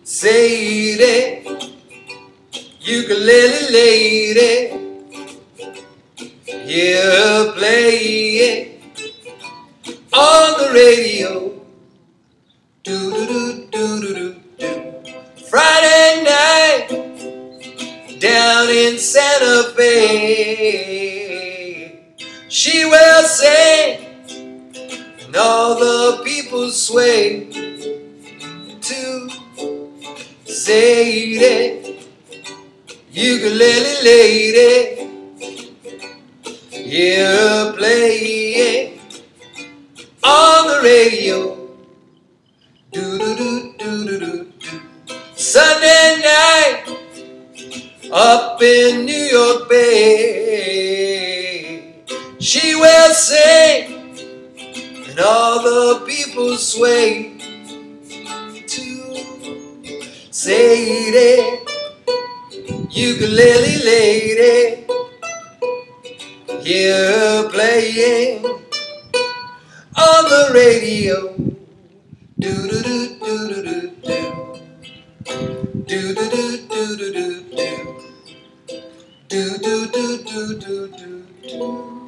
Sadie, ukulele lady, hear her playing on the radio. Do do do do do do do. Friday night down in Santa Fe, she will sing, and all the people sway to Sadie, ukulele lady, hear her playing on the radio. Do do do do do do do. Sunday night up in New York Bay, she will sing, and all the people sway to Sadie, ukulele lady, hear her playing on the radio. Do do do do do do do. Do do do do do do do. Do do do do do do do.